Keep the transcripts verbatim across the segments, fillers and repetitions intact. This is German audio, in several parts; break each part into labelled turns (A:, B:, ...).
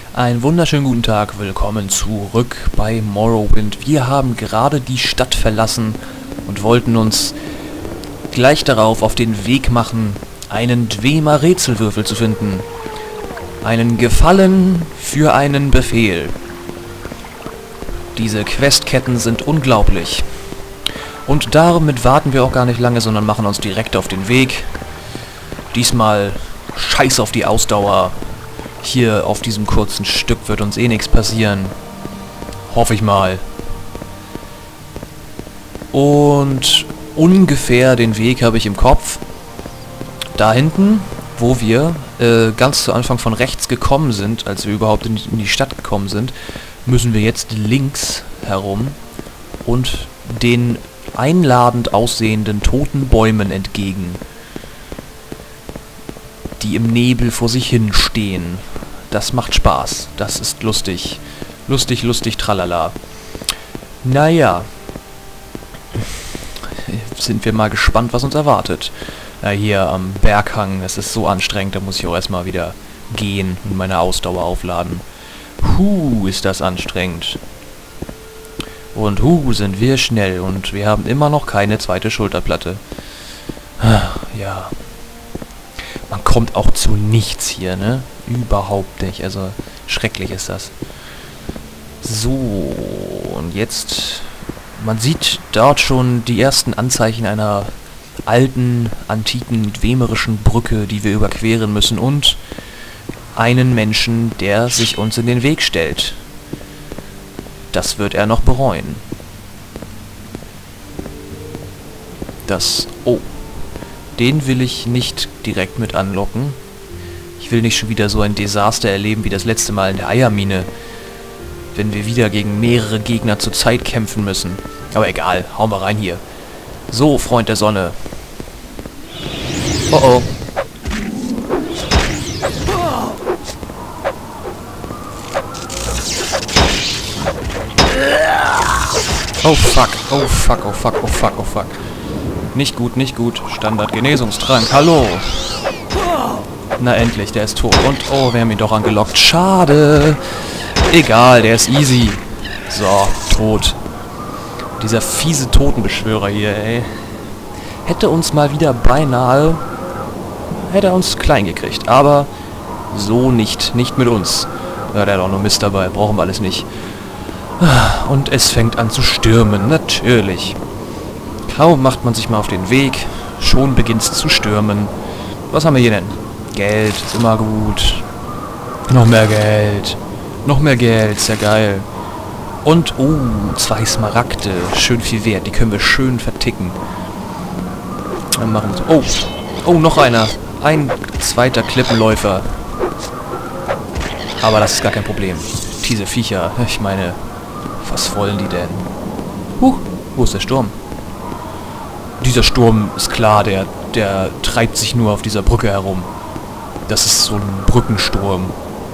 A: Einen wunderschönen guten Tag, willkommen zurück bei Morrowind. Wir haben gerade die Stadt verlassen und wollten uns gleich darauf auf den Weg machen, einen Dwemer-Rätselwürfel zu finden. Einen Gefallen für einen Befehl. Diese Questketten sind unglaublich. Und damit warten wir auch gar nicht lange, sondern machen uns direkt auf den Weg. Diesmal scheiß auf die Ausdauer. Hier auf diesem kurzen Stück wird uns eh nichts passieren. Hoffe ich mal. Und ungefähr den Weg habe ich im Kopf. Da hinten, wo wir äh, ganz zu Anfang von rechts gekommen sind, als wir überhaupt in, in die Stadt gekommen sind, müssen wir jetzt links herum und den einladend aussehenden toten Bäumen entgegen, die im Nebel vor sich hin stehen. Das macht Spaß. Das ist lustig. Lustig, lustig, tralala. Naja. Sind wir mal gespannt, was uns erwartet. Na, hier am Berghang, es ist so anstrengend, da muss ich auch erstmal wieder gehen und meine Ausdauer aufladen. Huh, ist das anstrengend. Und huh, sind wir schnell und wir haben immer noch keine zweite Schulterplatte. Ja. Man kommt auch zu nichts hier, ne? Überhaupt nicht. Also, schrecklich ist das. So, und jetzt... Man sieht dort schon die ersten Anzeichen einer alten, antiken, dwemerischen Brücke, die wir überqueren müssen. Und einen Menschen, der sich uns in den Weg stellt. Das wird er noch bereuen. Das... Oh. Den will ich nicht direkt mit anlocken. Ich will nicht schon wieder so ein Desaster erleben wie das letzte Mal in der Eiermine. Wenn wir wieder gegen mehrere Gegner zur Zeit kämpfen müssen. Aber egal, hauen wir rein hier. So, Freund der Sonne. Oh oh. Oh fuck, oh fuck, oh fuck, oh fuck, oh fuck. Nicht gut, nicht gut. Standard-Genesungstrank. Hallo. Na endlich, der ist tot. Und, oh, wir haben ihn doch angelockt. Schade. Egal, der ist easy. So, tot. Dieser fiese Totenbeschwörer hier, ey. Hätte uns mal wieder beinahe... Hätte er uns klein gekriegt. Aber so nicht. Nicht mit uns. Ja, der hat auch nur Mist dabei. Brauchen wir alles nicht. Und es fängt an zu stürmen. Natürlich. Kaum macht man sich mal auf den Weg, schon beginnt es zu stürmen. Was haben wir hier denn? Geld, ist immer gut. Noch mehr Geld. Noch mehr Geld, sehr geil. Und, oh, zwei Smaragde. Schön viel wert, die können wir schön verticken. Dann machen wir so. Oh, oh, noch einer. Ein zweiter Klippenläufer. Aber das ist gar kein Problem. Diese Viecher, ich meine, was wollen die denn? Huch, wo ist der Sturm? Dieser Sturm ist klar, der, der treibt sich nur auf dieser Brücke herum. Das ist so ein Brückensturm.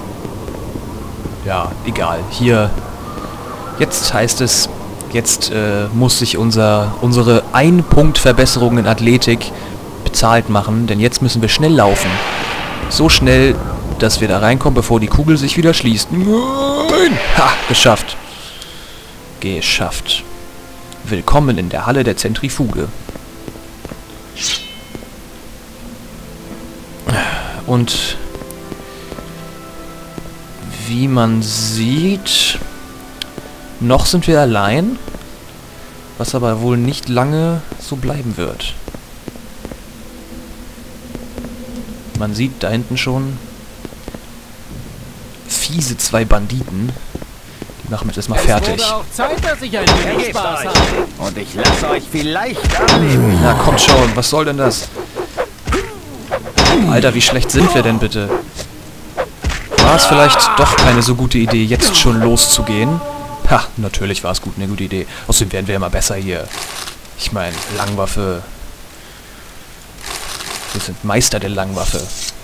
A: Ja, egal. Hier, jetzt heißt es, jetzt äh, muss sich unser, unsere Ein-Punkt-Verbesserung in Athletik bezahlt machen, denn jetzt müssen wir schnell laufen. So schnell, dass wir da reinkommen, bevor die Kugel sich wieder schließt. Nein! Ha, geschafft. Geschafft. Willkommen in der Halle der Zentrifuge. Und wie man sieht, noch sind wir allein, was aber wohl nicht lange so bleiben wird. Man sieht da hinten schon fiese zwei Banditen. Die machen wir jetzt mal fertig.
B: Es wurde auch Zeit, dass ich ein wenig Spaß habe.
C: Und ich lasse euch vielleicht anleben.
A: Na kommt schon, was soll denn das? Alter, wie schlecht sind wir denn bitte? War es vielleicht doch keine so gute Idee, jetzt schon loszugehen? Ha, natürlich war es gut, eine gute Idee. Außerdem werden wir immer besser hier. Ich meine, Langwaffe. Wir sind Meister der Langwaffe.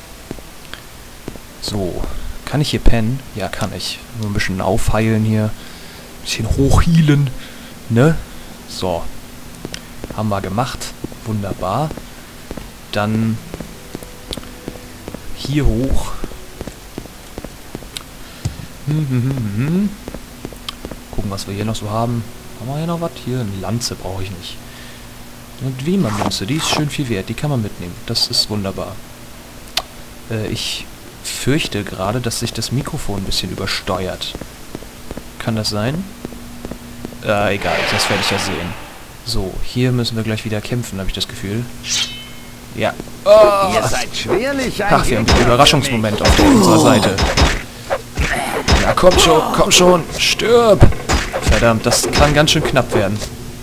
A: So, kann ich hier pennen? Ja, kann ich. Nur ein bisschen aufheilen hier. Ein bisschen hochhealen. Ne? So. Haben wir gemacht. Wunderbar. Dann hier hoch. Hm, hm, hm, hm. Gucken, was wir hier noch so haben. Haben wir hier noch was? Hier, eine Lanze brauche ich nicht. Eine Dwemer-Münze, die ist schön viel wert. Die kann man mitnehmen. Das ist wunderbar. Äh, ich fürchte gerade, dass sich das Mikrofon ein bisschen übersteuert. Kann das sein? Äh, egal. Das werde ich ja sehen. So, hier müssen wir gleich wieder kämpfen, habe ich das Gefühl. Ja. Oh.
C: Ihr seid schwerlich ein
A: Ach, wir haben den Überraschungsmoment auf unserer Seite. Ja, komm schon, komm schon. Stirb. Verdammt, das kann ganz schön knapp werden.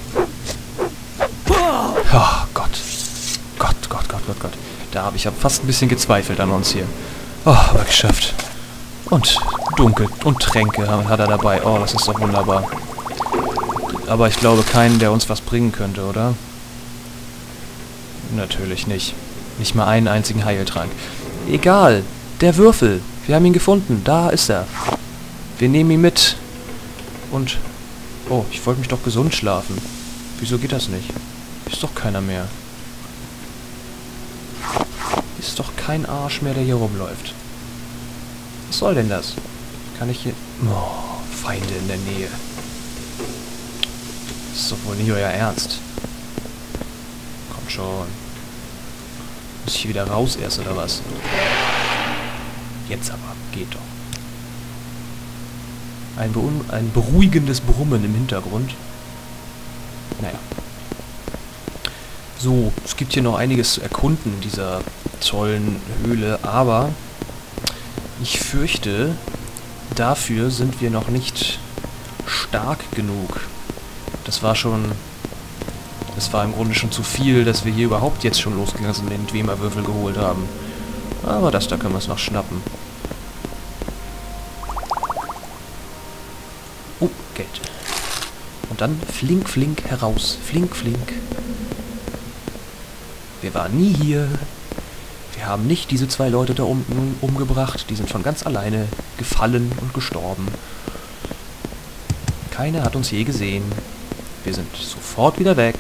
A: Oh Gott. Gott, Gott, Gott, Gott, Gott. Da habe ich ja fast ein bisschen gezweifelt an uns hier. Oh, aber geschafft. Und dunkel und Tränke hat er dabei. Oh, das ist doch wunderbar. Aber ich glaube keinen, der uns was bringen könnte, oder? Natürlich nicht. Nicht mal einen einzigen Heiltrank. Egal. Der Würfel. Wir haben ihn gefunden. Da ist er. Wir nehmen ihn mit. Und... Oh, ich wollte mich doch gesund schlafen. Wieso geht das nicht? Ist doch keiner mehr. Ist doch kein Arsch mehr, der hier rumläuft. Was soll denn das? Kann ich hier... Oh, Feinde in der Nähe. Das ist doch wohl nicht euer Ernst. Kommt schon. Muss ich hier wieder raus erst, oder was? Jetzt aber. Geht doch. Ein, ein beruhigendes Brummen im Hintergrund. Naja. So, es gibt hier noch einiges zu erkunden in dieser tollen Höhle, aber ich fürchte, dafür sind wir noch nicht stark genug. Das war schon... Das war im Grunde schon zu viel, dass wir hier überhaupt jetzt schon losgegangen sind und den Dwemer-Würfel geholt haben. Aber das, da können wir es noch schnappen. Oh, Geld. Und dann flink, flink heraus. Flink, flink. Wir waren nie hier. Wir haben nicht diese zwei Leute da unten umgebracht. Die sind von ganz alleine gefallen und gestorben. Keiner hat uns je gesehen. Wir sind sofort wieder weg.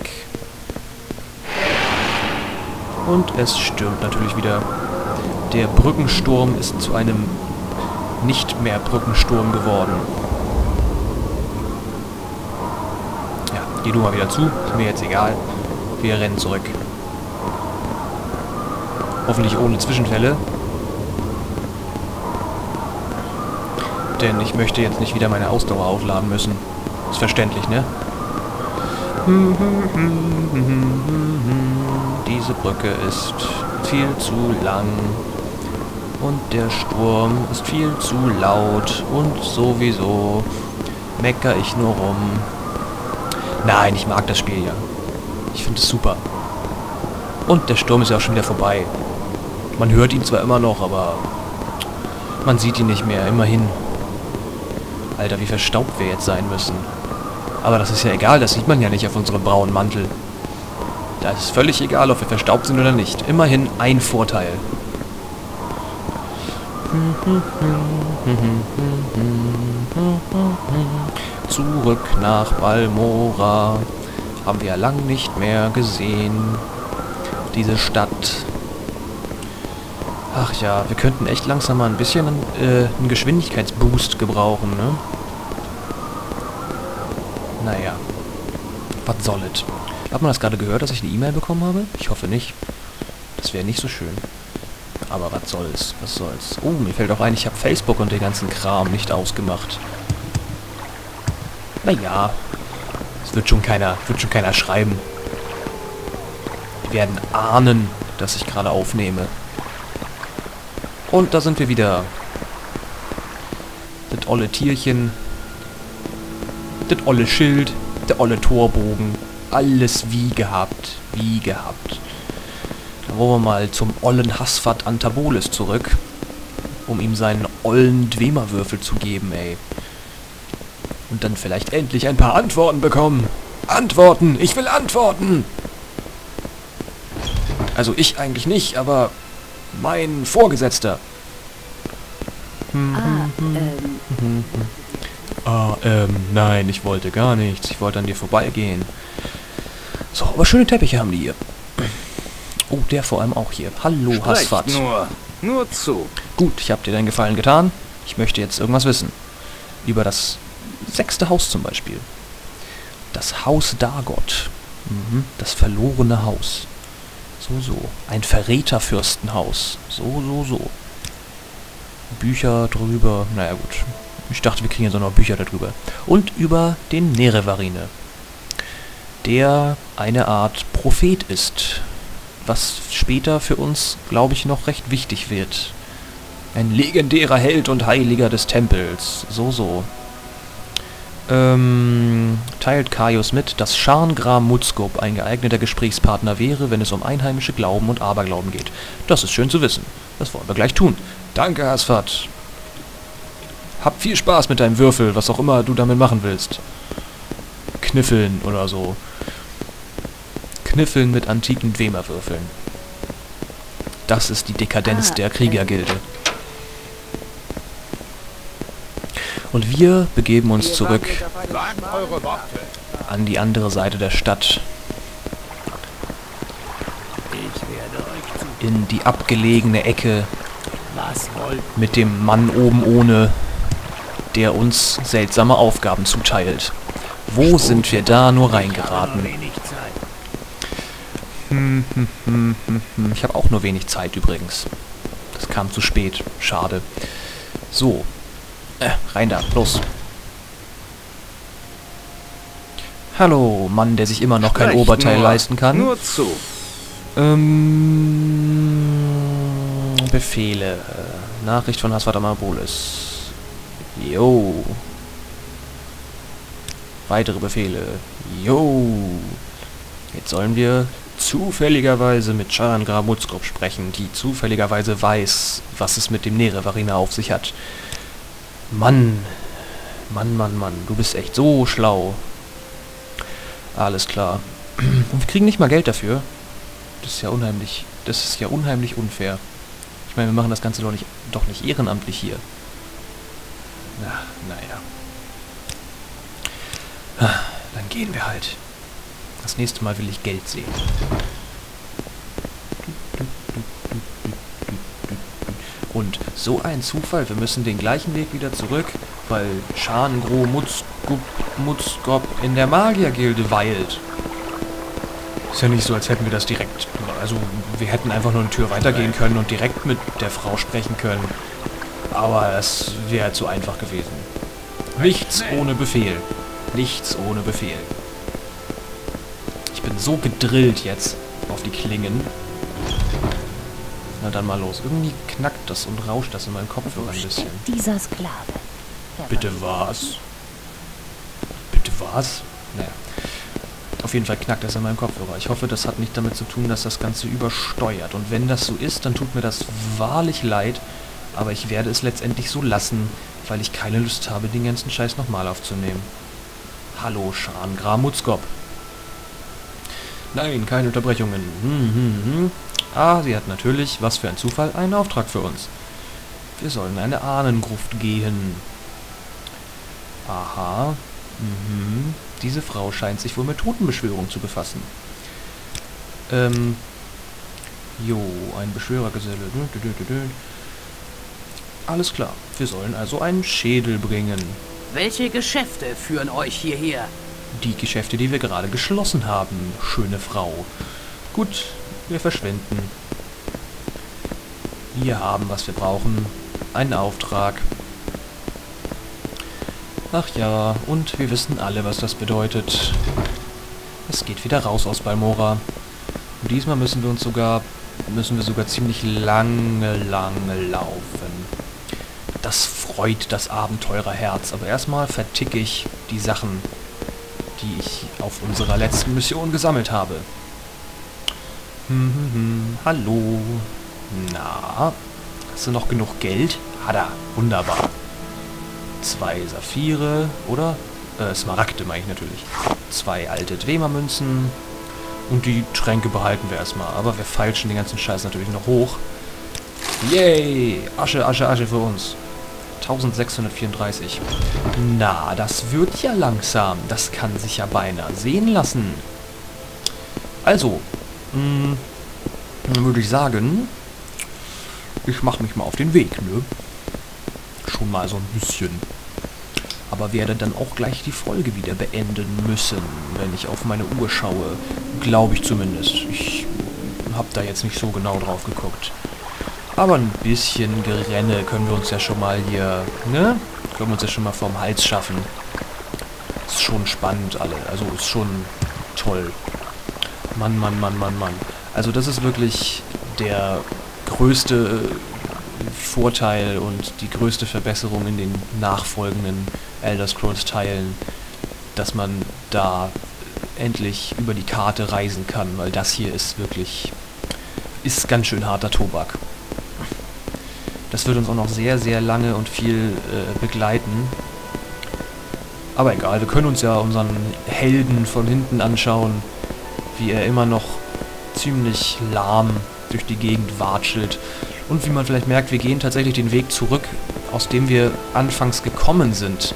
A: Und es stürmt natürlich wieder. Der Brückensturm ist zu einem nicht mehr Brückensturm geworden. Ja, geh du mal wieder zu. Ist mir jetzt egal. Wir rennen zurück. Hoffentlich ohne Zwischenfälle. Denn ich möchte jetzt nicht wieder meine Ausdauer aufladen müssen. Ist verständlich, ne? Diese Brücke ist viel zu lang. Und der Sturm ist viel zu laut. Und sowieso mecker ich nur rum. Nein, ich mag das Spiel ja. Ich finde es super. Und der Sturm ist ja auch schon wieder vorbei. Man hört ihn zwar immer noch, aber man sieht ihn nicht mehr. Immerhin. Alter, wie verstaubt wir jetzt sein müssen. Aber das ist ja egal, das sieht man ja nicht auf unserem braunen Mantel. Da ist es völlig egal, ob wir verstaubt sind oder nicht. Immerhin ein Vorteil. Zurück nach Balmora. Haben wir ja lang nicht mehr gesehen. Diese Stadt. Ach ja, wir könnten echt langsam mal ein bisschen äh, einen Geschwindigkeitsboost gebrauchen, ne? Naja. Was soll es? Hat man das gerade gehört, dass ich eine E-Mail bekommen habe? Ich hoffe nicht. Das wäre nicht so schön. Aber was soll's? Was soll's? Oh, mir fällt auch ein, ich habe Facebook und den ganzen Kram nicht ausgemacht. Naja. Es wird schon keiner, wird schon keiner schreiben. Die werden ahnen, dass ich gerade aufnehme. Und da sind wir wieder. Das olle Tierchen. Das olle Schild. Der olle Torbogen. Alles wie gehabt. Wie gehabt. Dann wollen wir mal zum ollen Hasfat Antabolis zurück. Um ihm seinen ollen Dwemer-Würfel zu geben, ey. Und dann vielleicht endlich ein paar Antworten bekommen. Antworten! Ich will Antworten! Also ich eigentlich nicht, aber mein Vorgesetzter.
D: Ah, ähm.
A: Ah, ähm, nein, ich wollte gar nichts. Ich wollte an dir vorbeigehen. So, aber schöne Teppiche haben die hier. Oh, der vor allem auch hier. Hallo, Hasfat.
C: nur, nur zu.
A: Gut, ich habe dir deinen Gefallen getan. Ich möchte jetzt irgendwas wissen. über das sechste Haus zum Beispiel. Das Haus Dagot. Mhm. Das verlorene Haus. So, so. Ein Verräterfürstenhaus. So, so, so. Bücher drüber. Naja, gut. Ich dachte, wir kriegen ja so noch Bücher darüber. Und über den Nerevarine, der eine Art Prophet ist, was später für uns, glaube ich, noch recht wichtig wird. Ein legendärer Held und Heiliger des Tempels. So, so. Ähm, teilt Kaius mit, dass Scharngram Mutzgub ein geeigneter Gesprächspartner wäre, wenn es um einheimische Glauben und Aberglauben geht. Das ist schön zu wissen. Das wollen wir gleich tun. Danke, Asphalt. Hab viel Spaß mit deinem Würfel, was auch immer du damit machen willst. Kniffeln oder so. Kniffeln mit antiken Dwemer-Würfeln. Das ist die Dekadenz
D: Ah,
A: der Kriegergilde. Und wir begeben uns zurück
C: Sagt eure Worte.
A: an die andere Seite der Stadt.
C: Ich werde euch zu...
A: In die abgelegene Ecke
C: Was wollt
A: mit dem Mann oben ohne, der uns seltsame Aufgaben zuteilt. Wo sind wir da nur reingeraten?
C: wenig Zeit.
A: Hm, hm, hm, hm, hm. Ich habe auch nur wenig Zeit übrigens. Das kam zu spät. Schade. So. Äh, rein da. Los. Hallo, Mann, der sich immer noch kein
C: Sprecht
A: Oberteil
C: nur.
A: leisten kann.
C: Nur zu.
A: Ähm, Befehle. Nachricht von Hasvat Amapolis. Jo. Weitere Befehle. Jo. Jetzt sollen wir zufälligerweise mit Scharngram Mutzgub sprechen, die zufälligerweise weiß, was es mit dem Nerevarine auf sich hat. Mann. Mann, Mann, Mann. Du bist echt so schlau. Alles klar. Und wir kriegen nicht mal Geld dafür. Das ist ja unheimlich. Das ist ja unheimlich unfair. Ich meine, wir machen das Ganze doch nicht, doch nicht ehrenamtlich hier. Na, naja. Ah, dann gehen wir halt. Das nächste Mal will ich Geld sehen. Und so ein Zufall, wir müssen den gleichen Weg wieder zurück, weil Scharngram Mutzgub, Mutzgub in der Magiergilde weilt. Ist ja nicht so, als hätten wir das direkt... Also, wir hätten einfach nur eine Tür weitergehen können und direkt mit der Frau sprechen können. Aber das wäre zu einfach gewesen. Nichts ohne Befehl. Nichts ohne Befehl. Ich bin so gedrillt jetzt auf die Klingen. Na dann mal los. Irgendwie knackt das und rauscht das in meinem Kopfhörer ein bisschen.
D: Dieser Sklave. Der
A: Bitte was? Bitte was? Naja. Auf jeden Fall knackt das in meinem Kopfhörer. Ich hoffe, das hat nicht damit zu tun, dass das Ganze übersteuert. Und wenn das so ist, dann tut mir das wahrlich leid. Aber ich werde es letztendlich so lassen, weil ich keine Lust habe, den ganzen Scheiß nochmal aufzunehmen. Hallo, Scharngram Mutzgub. Nein, keine Unterbrechungen. Hm, hm, hm. Ah, sie hat natürlich, was für ein Zufall, einen Auftrag für uns. Wir sollen in eine Ahnengruft gehen. Aha. Mhm. Diese Frau scheint sich wohl mit Totenbeschwörung zu befassen. Ähm. Jo, ein Beschwörergeselle. Alles klar. Wir sollen also einen Schädel bringen.
B: Welche Geschäfte führen euch hierher?
A: Die Geschäfte, die wir gerade geschlossen haben, schöne Frau. Gut, wir verschwinden. Wir haben, was wir brauchen. Einen Auftrag. Ach ja, und wir wissen alle, was das bedeutet. Es geht wieder raus aus Balmora. Und diesmal müssen wir uns sogar, müssen wir sogar ziemlich lange, lange laufen. Das freut das Abenteurerherz. Aber erstmal verticke ich die Sachen, die ich auf unserer letzten Mission gesammelt habe. Hm, hm, hm. Hallo. Na, hast du noch genug Geld? Hat er. Wunderbar. Zwei Saphire, oder? Äh, Smaragde meine ich natürlich. Zwei alte Dwemer-Münzen. Und die Tränke behalten wir erstmal. Aber wir feilschen den ganzen Scheiß natürlich noch hoch. Yay! Asche, Asche, Asche für uns. eintausendsechshundertvierunddreißig. Na, das wird ja langsam. Das kann sich ja beinahe sehen lassen. Also, mh, dann würde ich sagen, ich mache mich mal auf den Weg, ne? Schon mal so ein bisschen. aber werde dann auch gleich die Folge wieder beenden müssen, wenn ich auf meine Uhr schaue. Glaube ich zumindest. Ich habe da jetzt nicht so genau drauf geguckt. Aber ein bisschen Gerenne können wir uns ja schon mal hier, ne? Können wir uns ja schon mal vom Hals schaffen. Ist schon spannend alle, also ist schon toll. Mann, Mann, Mann, Mann, Mann. Also das ist wirklich der größte Vorteil und die größte Verbesserung in den nachfolgenden Elder Scrolls Teilen, dass man da endlich über die Karte reisen kann, weil das hier ist wirklich, ist ganz schön harter Tobak. Das wird uns auch noch sehr, sehr lange und viel äh, begleiten. Aber egal, wir können uns ja unseren Helden von hinten anschauen, wie er immer noch ziemlich lahm durch die Gegend watschelt. Und wie man vielleicht merkt, wir gehen tatsächlich den Weg zurück, aus dem wir anfangs gekommen sind.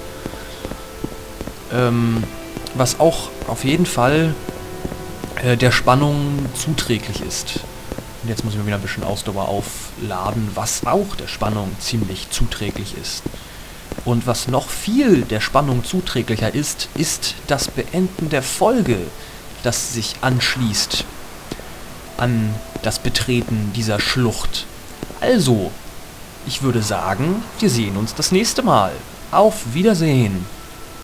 A: Ähm, was auch auf jeden Fall äh, der Spannung zuträglich ist. Und jetzt muss ich mir wieder ein bisschen Ausdauer aufladen, was auch der Spannung ziemlich zuträglich ist. Und was noch viel der Spannung zuträglicher ist, ist das Beenden der Folge, das sich anschließt an das Betreten dieser Schlucht. Also, ich würde sagen, wir sehen uns das nächste Mal. Auf Wiedersehen!